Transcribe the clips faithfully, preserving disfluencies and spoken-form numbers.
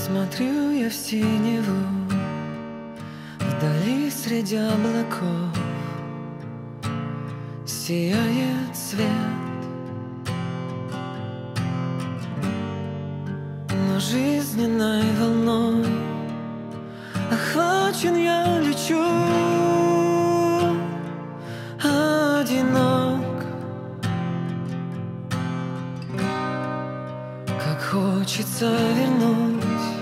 Смотрю я в синеву, вдали среди облаков сияет свет. Но жизненной волной охвачен я, лечу одинок. Как хочется вернуть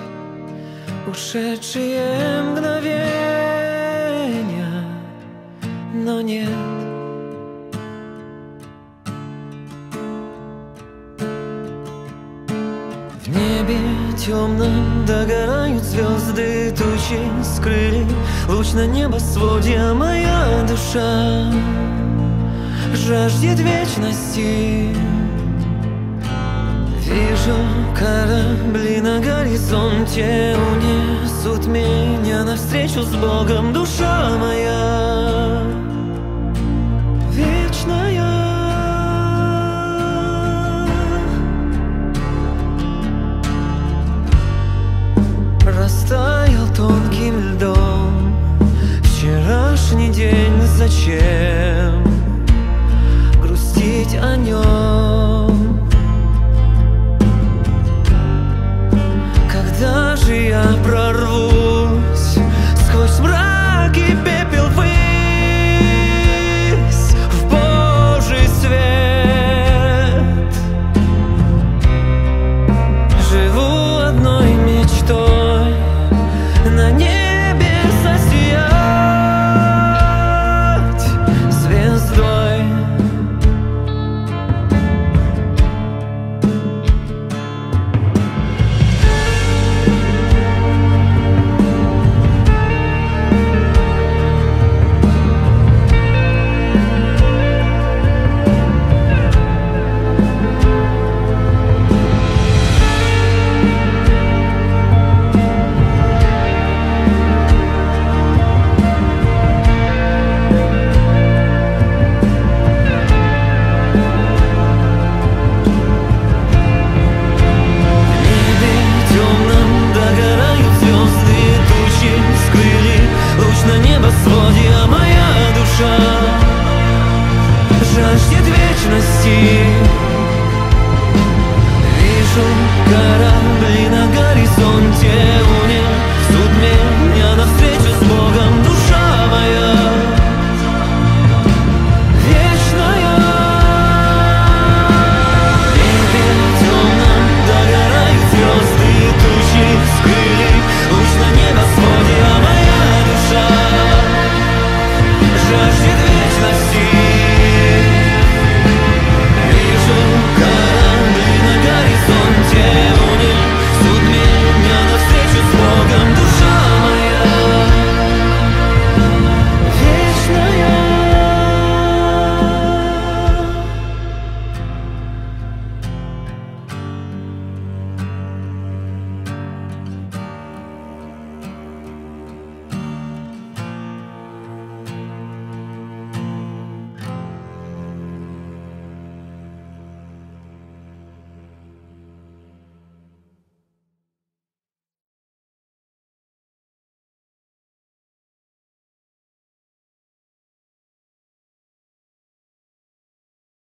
ушедшие мгновения, но нет. В небе темном догорают звезды, тучи скрыли луч на небосводе, а моя душа жаждет вечности. Вижу корабли на горизонте, унесут меня навстречу с Богом. Душа моя вечная. Растаял тонким льдом вчерашний день, зачем грустить о нем? Когда же я